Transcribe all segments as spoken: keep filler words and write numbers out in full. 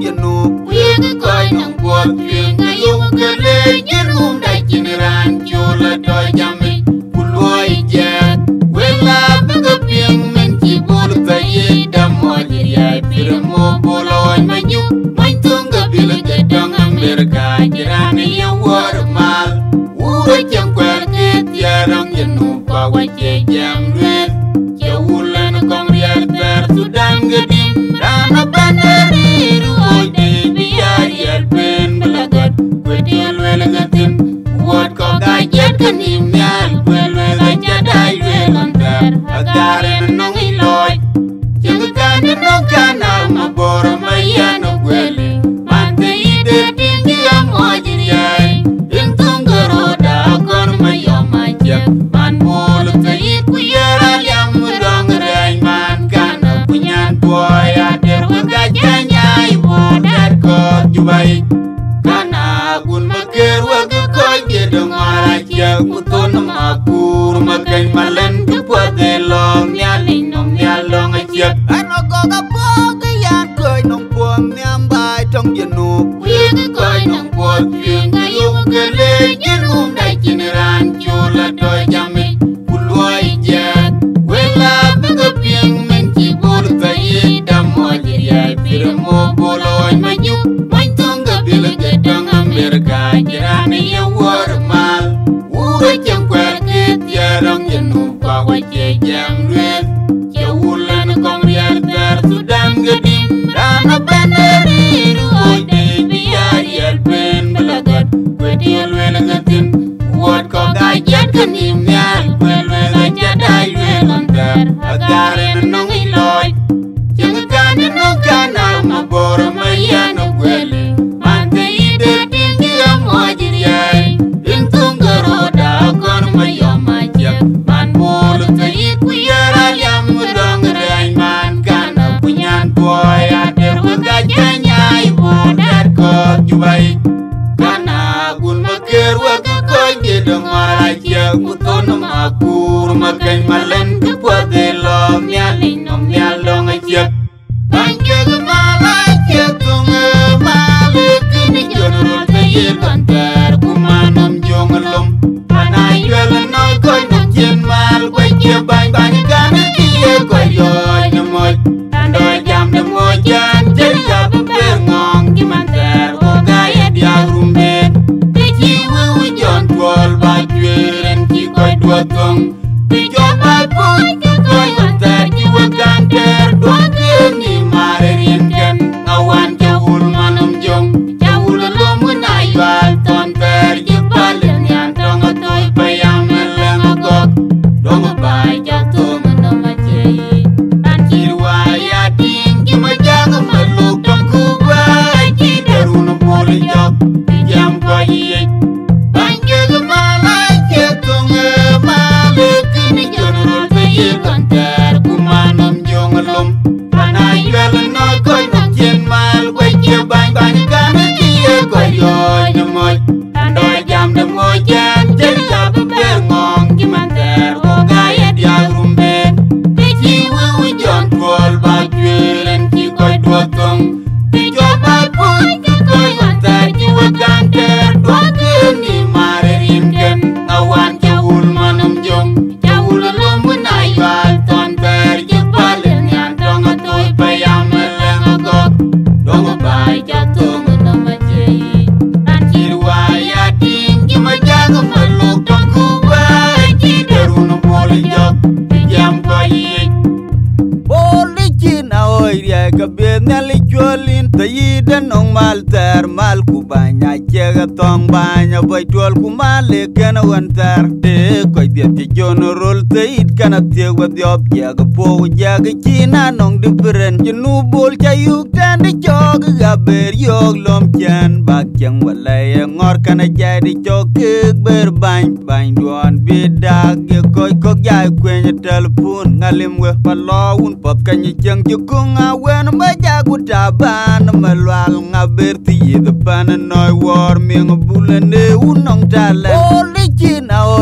jenu Wiga koi nang buat Wiga yung gale Jenum da jiniran Chula do jamit Puluai jat Wela baga piang Menci bulu tayi Damo jiriai Piramo boloi maju Main tungga bila gedang Amerika Jirani yang warmal Ura jam kwerkit Yarang jenu Pawa jam duit Jaulan kong rial ter Sudan gedim Rana bandari Ruoi de biar yar pen belagat Kwe dial welagatin Buat kau gajet kanim nyal Wel welajat ay welontar Agaren nong iloy Jangan kane nong kanal Mabora mayano gwele Mante ide tinggi ang ojiriay Intung geroda akor mayo majak Man mulu kayi kuyara yang mudong ray Man kana punyan boy ader wagajanya ibu dar ko jubai Kana gun mager wagu koy gedong araja Muton makur makai malan Dupa delong nyaling nong nyalong ajak Ano goga boga yan koy nong puang nyambay tong jenu Wiga koy nong puat Wiga yung gale Jenum da jiniran Chula doy jamit Puluai jat Wela baga piang Menci bulu tayi Damo jiriai Piramo boloi maju Main tungga bila gedang Amerika Jirani yang warmal Ura jam kwerkit Yarang jenu Pawa jam duit Jaulan kong rial ter Sudan gedim Rana bandari Ruoi de biar yar pen belagat Kwe dial welagatin Buat kau gajet kanim nyal Wel welajat ay welontar Agaren nong iloy Jangan kane nong kanal Mabora mayano gwele Mante ide tinggi ang ojiriay Intung geroda akor mayo majak Man mulu kayi kuyara yang mudong ray Man kana punyan boy ader wagajanya ibu dar ko jubai Kana gun mager wagu koy gedong araja Muton makur makai malan Dupa delong nyaling nong nyalong ajak Bangke gemalaja tunge malik Kini jonurul tayir kontar Kumanom jongelum Panay jualan noy koy nok jen mal Koy cia bang bang kana kia koy yoy nyemoy Andoy jam demoy jan Jadi jaba berngong Kimantar Wogaya dia rumben Keci wewe jon tuol Bajueren ci koy dua tong Dijobat pun koy kontar Jiwa kanter Dua kini marerin kan Ngawan jahul manam jong Jahul lumun ayual Tonter jepalen yang Tongo toy payang melengokok Dongo bay jatuh menoma cei Dan cirwaya tinggi majang meluk Tongku bay Ciderun boleh jok Dijam koy iek Bangke gemalai jatuh ngemalik Kini jonurul tayir konter Kumanom jongelum Panay jualan noy koy nok jen mal Koy cia bang bang kana kia koy yoy nemoy Andoy jam demoy jan Jadi jaba berngong Kimantar Wogaya dia rumben Keci wewe jon tuol Bajueren ci koy dua tong Dijobat pun koy kontar Jiwa kanter Dua kini marerin kan Ngawan jahul manam jong Jahul lumun ayual Tonter jepalen yang Tongo toy payang melengokok Dongo bay jatuh menoma cei Dan cirwaya tinggi majang meluk Tongku bay Ciderun boleh jok Dijam koy iek Boleh cina oi ria kabirnya lijualin Tayi dan nong mal ter mal ku banyak jaga tong banyak boy jual ku male kana wantar De koy dia ti jonurul tayit kana tiag wa diop jaga po jaga cina nong diberen Jenu bol cayuk dan di jog gaber yog lom jan Bak yang walay ngor kana jadi jokik berbany Bany duan bidak ya koy kok jay kwenya telepon Ngalim weh palawun pop kanya jang jukung awen Bajagu taban Melual ngaber tiye depan noy war Ming bulan de unong talan Boleh cina oi dia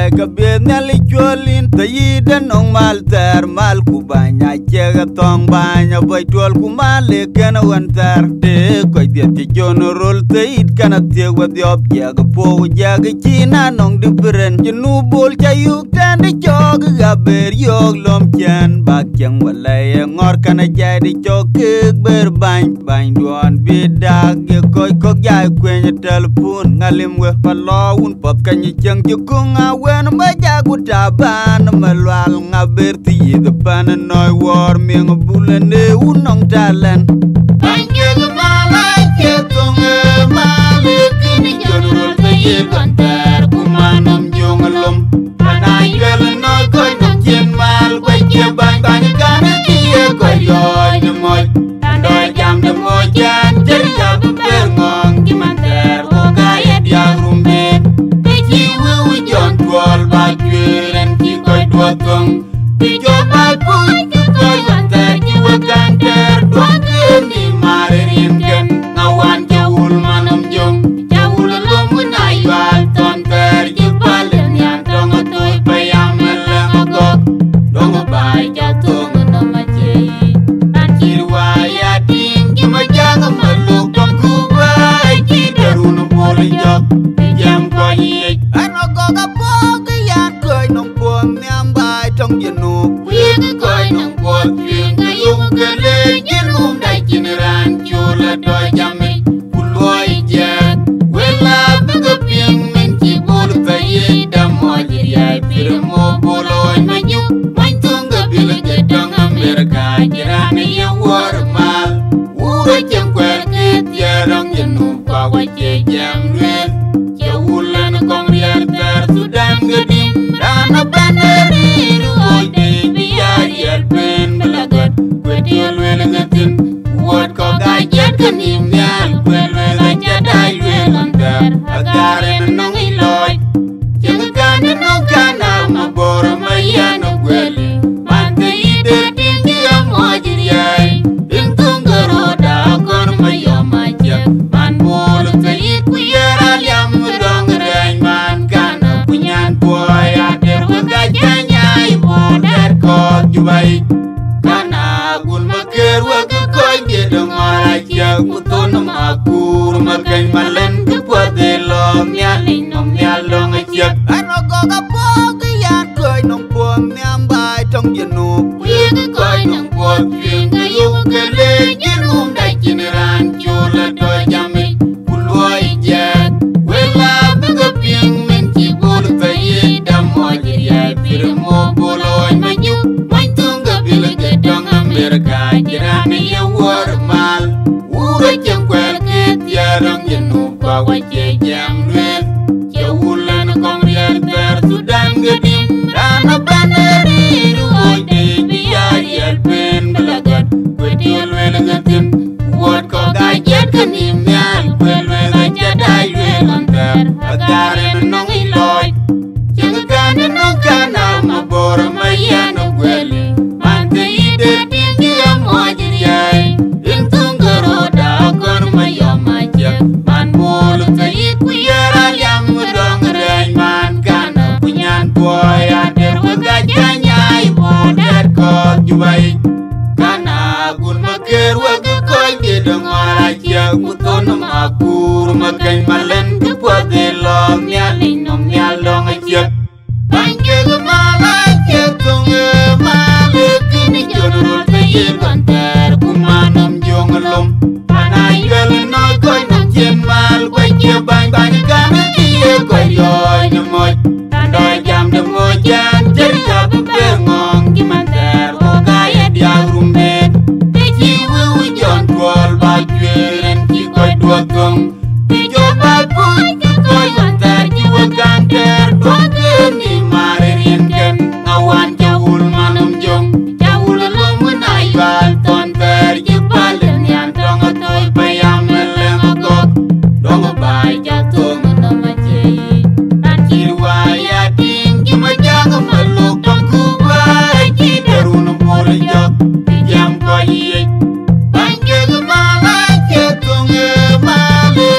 bai ka be neli cholin ta yida nong mal ter mal ku banya chega tong banya bai tol ku male kana wantar de ko dia ti jono rol te it kana te wa diop ya ga po ya ga china nong different jenu bol cha yuk tan de jog ga ber yok lom chan ba kyang wala ye ngor kana ja di jog ke ber ban ban duan bi dag ye ko ko ja kwen telefon ngalim we palo un pop kanyi chang ju kunga wen ba ja ku taban malwal ngaber ti de pan noy war ming bulane unong talan bange mala ke tong male kini jonul te ye kontar kumanam jonglom anay wel no ko no chen mal ko che ban ban kan ti ye ko yo ni moy andoy jam de mo jan ter ja ber ngong ki manter ko ga ye dia rumbe te ji wu jon twal ba kweren ki ko twatong ti jo ba pu ki ko wanter ki wa kan ter do ni mare rin ken ngawan jawul manam jong jawul lom na yal ton ter ki palen yan tong toy payam lang ko dong bai ja tong no ma che tan ki wa ya ting ki ma jang ma lu tong ku bai ki darun bol jok jam ko ye ano ko ga po ki yan ko nong pom nyam bai tong yenu wi ki ko nong po twin ga yu ke le yenu dai kin ran chula do jami puloi je wela bigo ping men ki bol ta ye dam mo ya pir mo boloi ma yu man tung ga bil ke dong america jiran ye war mal uro jem kwa ke ya rong yenu pa wa che jam re che ulan kong riar ter sudan gedim dana baneri ruoi de biya yer pen belagat kwetiel wel gatin wot ko ga jet kanim nyal kwel wel ja dai wel onter agare nong iloy jeng kan no kana mabor mayano gweli mante ide tingi amojir yai intung garoda kor mayo majak man bol kai kuyera liam dong rein man kana punyan boy ader waga janyai boder ko jubai kana gun maker waga koy de dong ara jak mutun makur makai malen ke pade long nyalin nom nyalong jak ano ko ga po ke yan koy nong pom nyam bai tong yenu wi ke koy nong po ping yu ke le yenu dai kineran chula do jami puloi jak wela bigo ping men ki bol ta ye dam mo ya pir mo boloi ma yu man tung ga bil ke dong america jiran ye war mal uro jem kwel ke tiarong yenu pa wa che jam re che ulan kong riar ter sudan gedim dana baneri ruoi de biya yer pen belagat kwetiel wel gatin wot ko ga jet kanim nyal kwel wel ja dai wel onter agare nong iloy jeng kan no kana mabor mayano gweli mante ide tingi amojir yai intung garoda kor mayo majak man bol kai kuyera liam dong rein man kana punyan boy ader waga janyai boder ko jubai kana gun maker waga koy de dong ara jak mutun makur makai malen ke pade long nyalin nom nyalong jak bange mala ke tong male kini jonul te ye kontar kumanam jonglom anay wel no koy no chen mal ko che ban ban kan ti ye ko yo ni moy andoy jam de mo jan ter ja ber ngong ki manter ko ga ye dia rumbe te ji wu jon twal ba kweren ki ko twatong ti jo ba pu ki ko wantar ki wa kan ter do ni mare rin ken ngawan jawul manam jong jawul lom na yal ton ter ki palen yan tong toy payam lang ko dong bai ja tong no ma che tan ki wa ya ting ki ma jang ma lu tong ku bai ki darun bol jok jam ko ye bange mala ke tong male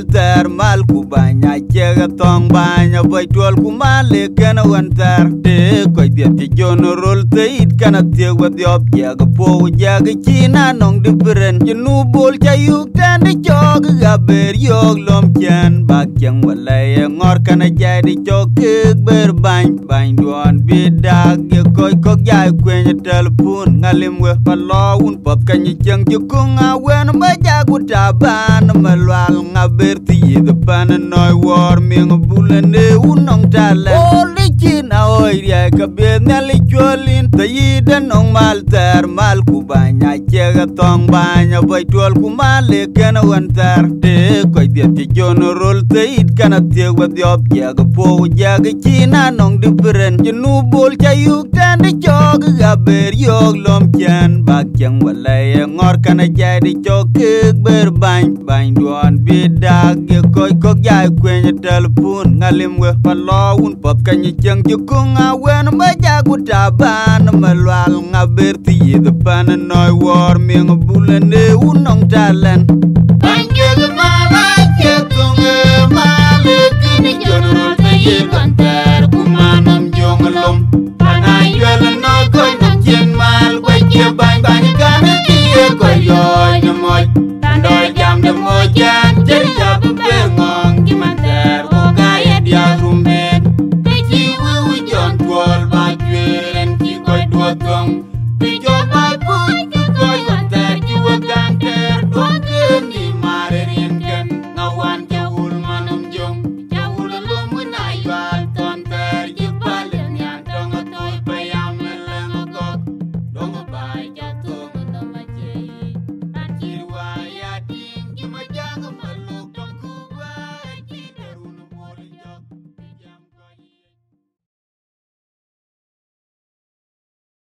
mal ter mal ku banya chega tong banya boy tol ku male kana wantar de ko dia ti jono rol teit kana te wad yob ya ga po ya ga china nong different jenu bol cha yuk tan de jog ga ber yog lom chan bak yang wala ngor kana jadi chok ber bany bany duan bidag ye koy kok jay kwen telepon ngalim we palo un pop kanyi jeng jukung awen ba jagu taban malwal ngaber ti de pan noy war ming bulane unong tale oli china oy ya ka be nali jolin tayida nong mal ter mal ku banya chega tong banya boy tol ku male kana wantar de koy dia ti jono rol teit kana te wad yob ya ga po ya ga china nong different jenu bol cha yuk tan de jog ga ber yog lom chan bak yang wala ngor kana jadi chok ber bany bany duan bidag ye koy kok jay kwen telepon ngalim we palo un pop kanyi jeng jukung awen ba jagu taban malwal ngaber ti de pan noy war ming bulane unong talen Banjul mala chetung malik ni jorul tayir konta